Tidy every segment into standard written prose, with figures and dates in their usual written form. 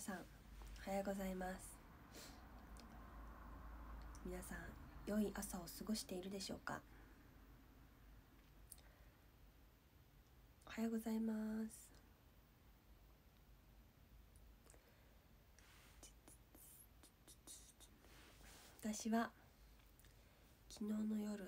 さんおはようございます。皆さん良い朝を過ごしているでしょうか。おはようございます。私は昨日の夜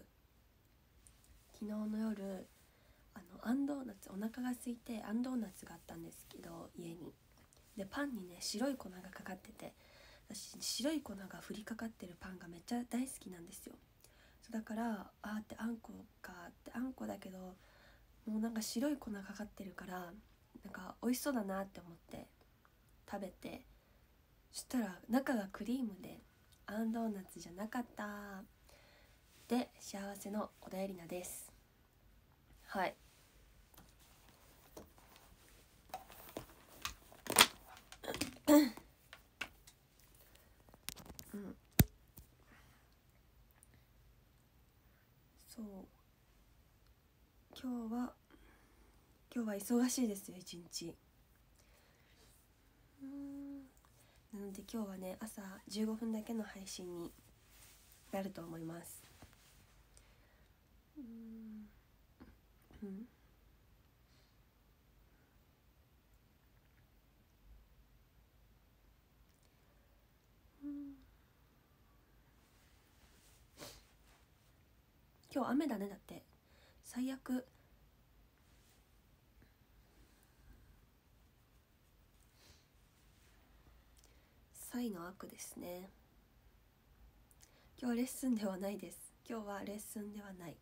あんドーナツ、お腹が空いてあんドーナツがあったんですけど、家にでパンにね白い粉がかかってて、私白い粉が振りかかってるパンがめっちゃ大好きなんですよ。だからあんこだけど、もうなんか白い粉かかってるからなんか美味しそうだなって思って食べて、そしたら中がクリームであんドーナツじゃなかったで、幸せの小田絵里奈です。はい。そう、今日は忙しいですよ、一日。なので今日はね、朝15分だけの配信になると思います。今日雨だね。だって最悪。才の悪ですね。今日はレッスンではないです。今日はレッスンではない。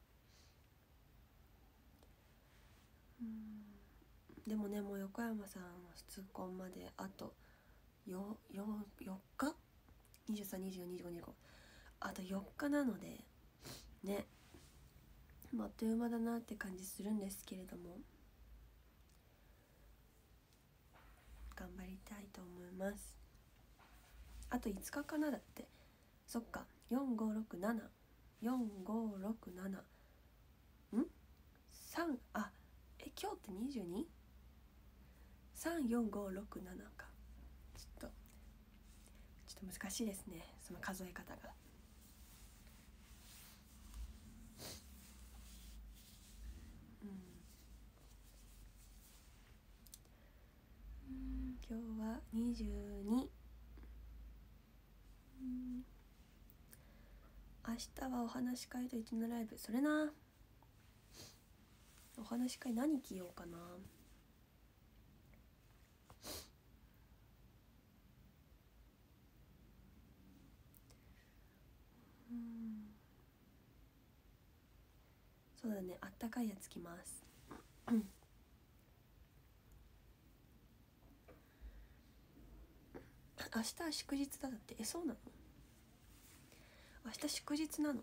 でもね、もう横山さんの出コンまであと4日、23、24、25、25、あと4日なのでね、あっという間だなって感じするんですけれども、頑張りたいと思います。あと5日かな。だってそっか、4567、4567ん3、今日って 22？ 34567か。ちょっと難しいですね、その数え方が。今日は22。明日はお話し会と一のライブ。それな、お話し会何着ようかな。そうだね、あったかいやつ着ます。明日は祝日だって。そうなの？明日祝日なの？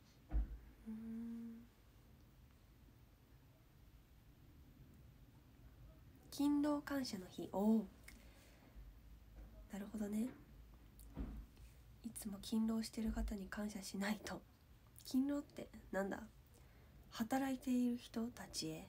勤労感謝の日。おお、なるほどね。いつも勤労してる方に感謝しないと。勤労ってなんだ？働いている人たちへ。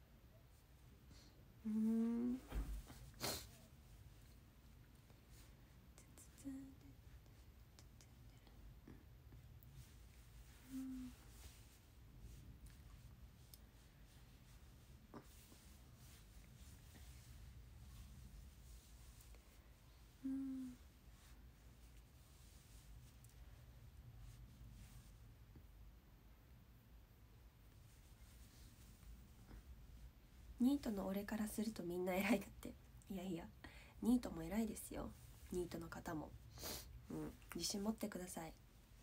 ニートの俺からするとみんな偉いだって。いやいや、ニートも偉いですよ。ニートの方も、自信持ってください。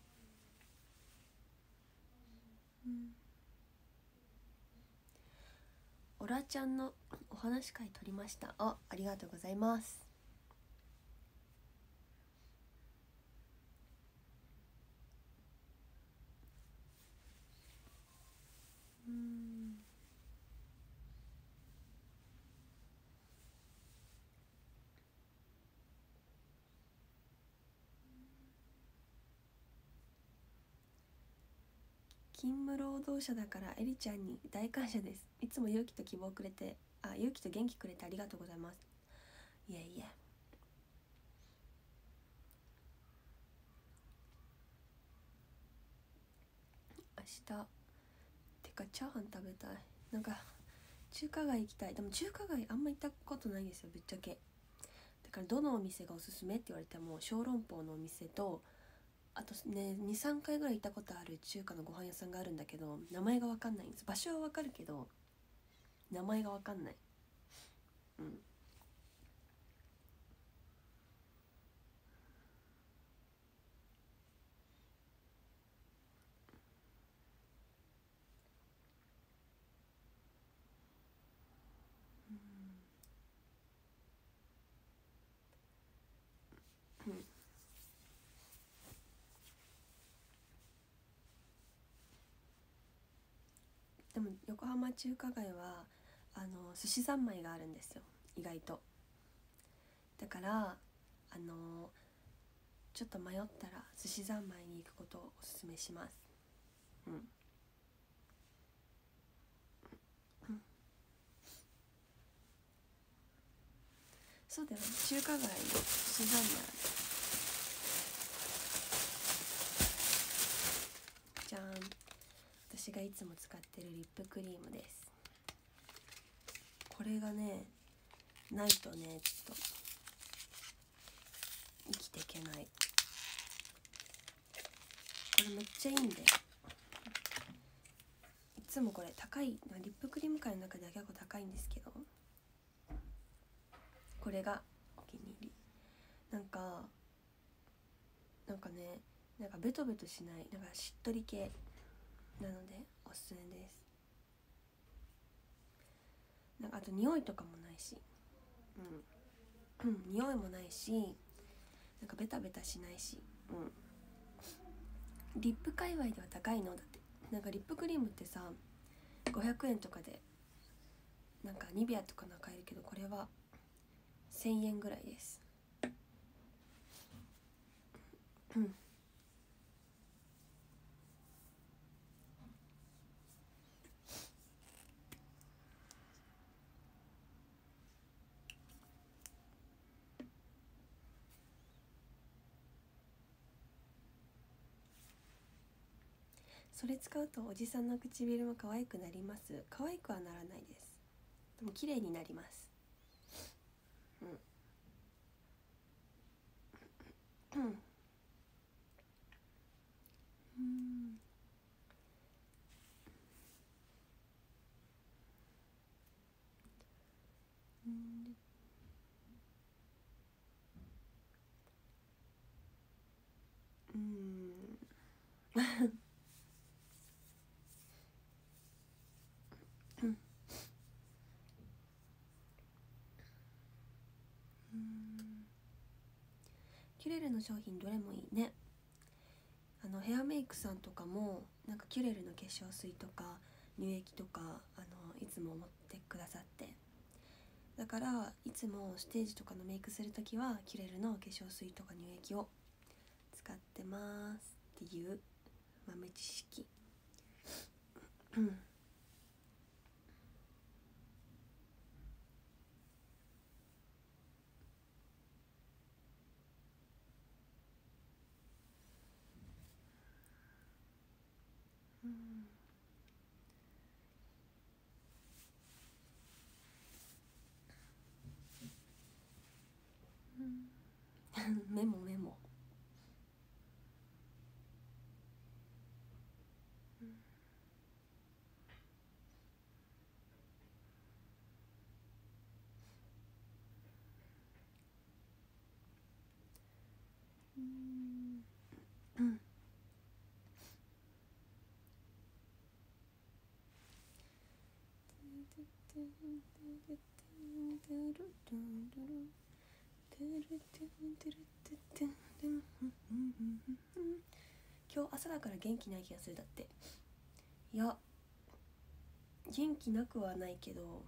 オラちゃんのお話会撮りました。ありがとうございます。勤務労働者だからエリちゃんに大感謝です。いつも勇気と希望くれて、勇気と元気くれてありがとうございます。いえいえ。 明日てかチャーハン食べたい。なんか中華街行きたい。でも中華街あんま行ったことないんですよ、ぶっちゃけ。だからどのお店がおすすめって言われても小籠包のお店と、あとね 2,3 回ぐらい行ったことある中華のご飯屋さんがあるんだけど、名前が分かんないんです。場所は分かるけど名前が分かんない。でも横浜中華街は寿司三昧があるんですよ、意外と。だからちょっと迷ったら寿司三昧に行くことをおすすめします。そうだよね、中華街の寿司三昧。じゃん、私がいつも使ってるリップクリームです。これがねないとねちょっと生きていけない。これめっちゃいいんで、いつもこれ高い、リップクリーム界の中では結構高いんですけど、これがお気に入り。なんかね、なんかベトベトしない、なんかしっとり系なのでおすすめです。なんかあと匂いとかもないし、匂いもないし、なんかベタベタしないし、リップ界隈では高いのだって。なんかリップクリームってさ500円とかでなんかニベアとかの買えるけど、これは1000円ぐらいです。それ使うとおじさんの唇も可愛くなります。可愛くはならないです。でも綺麗になります。キュレルの商品どれもいいね。ヘアメイクさんとかもなんかキュレルの化粧水とか乳液とかいつも持ってくださって、だからいつもステージとかのメイクするときはキュレルの化粧水とか乳液を使ってますっていう豆知識。メモメモ。今日朝だから元気ない気がする。だって、いや元気なくはないけど、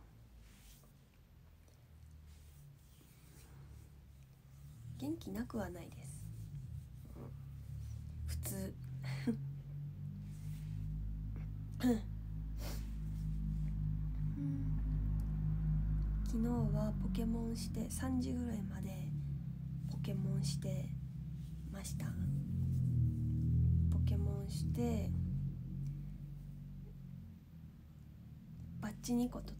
元気なくはないです、普通。昨日はポケモンして3時ぐらいまでポケモンしてました。ポケモンしてバッチ2個取った。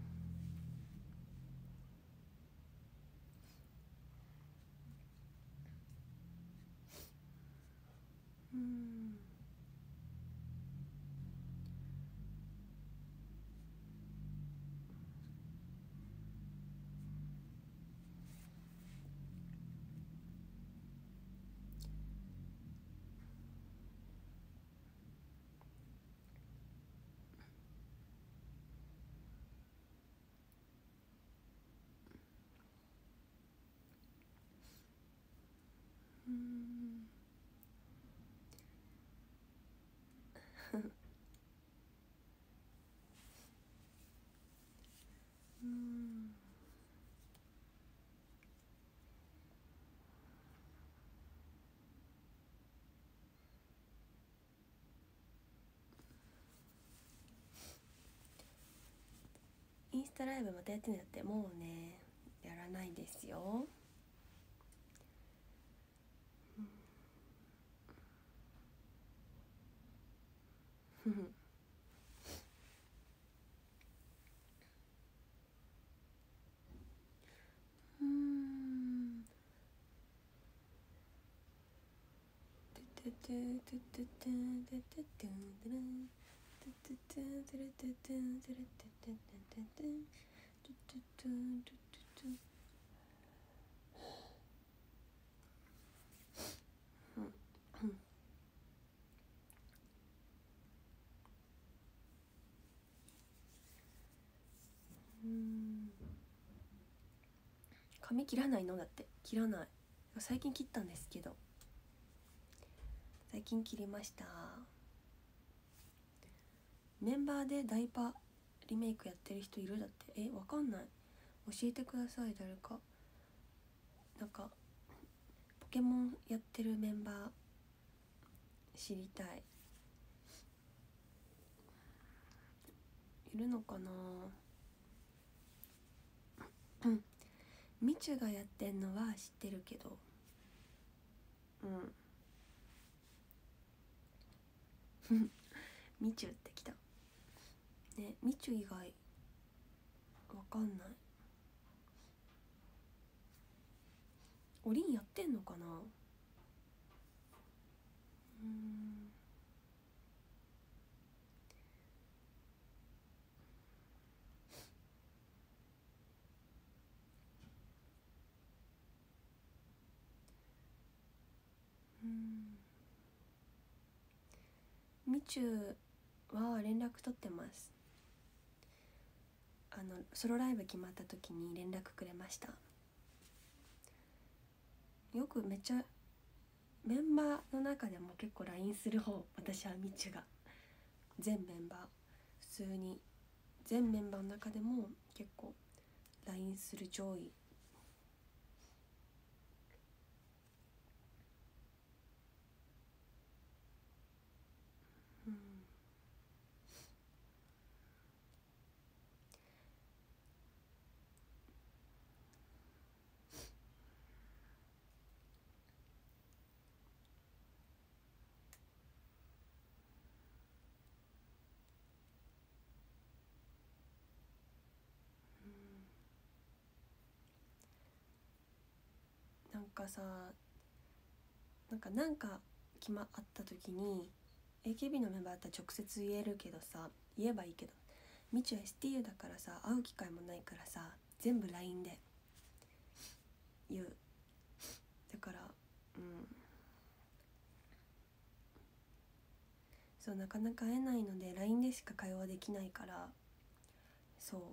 インスタライブまたやってんだって。もうねやらないですよ。髪切らないの？だって切らない。最近切ったんですけど、最近切りました。メンバーでダイパリメイクやってる人いる？だって。わかんない。教えてください誰か。なんかポケモンやってるメンバー知りたい。いるのかな。みちゅがやってんのは知ってるけど、みちゅってきたね。みちゅ以外わかんない。おりんやってんのかな。みちゅは連絡取ってます。ソロライブ決まった時に連絡くれました。よくめっちゃメンバーの中でも結構 LINE する方。私はみちゅが全メンバー、普通に全メンバーの中でも結構 LINE する上位。なんかさ、なんか決まった時に AKB のメンバーだったら直接言えるけどさ、言えばいいけど、みちゅは STU だからさ、会う機会もないからさ、全部 LINE で言う。だからそう、なかなか会えないので LINE でしか会話できないから、そう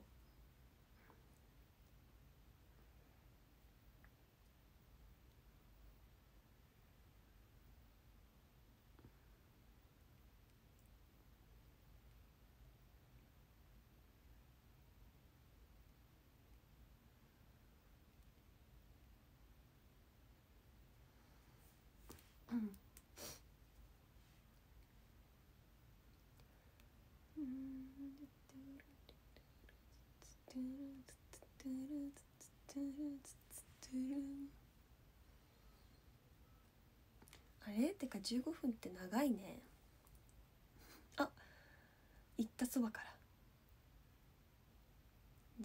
あれってか15分って長いね。あ、行ったそばから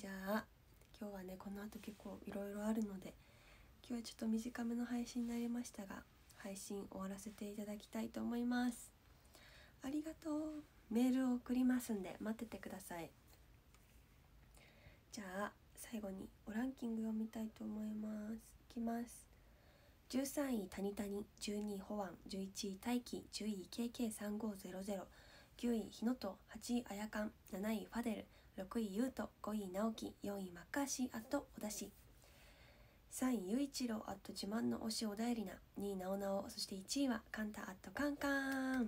じゃあ今日はねこの後結構いろいろあるので今日はちょっと短めの配信になりましたが配信終わらせていただきたいと思います。ありがとう。メールを送りますんで待っててください。じゃあ最後にランキング読みたいと思います。いきます。13位タニタニ、12位ホワン、11位大輝、10位 KK3500、9位ひのと、8位あやかん、7位ファデル、6位ゆうと、5位直樹、4位マッカーシーおだし、3位ゆういちろう自慢の推しおだえりな、2位なおなお、そして1位はカンタカンカン。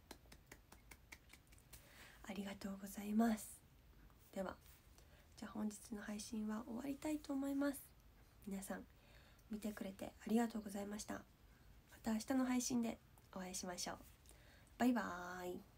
ありがとうございます。ではじゃあ本日の配信は終わりたいと思います。皆さん見てくれてありがとうございました。また明日の配信でお会いしましょう。バイバーイ。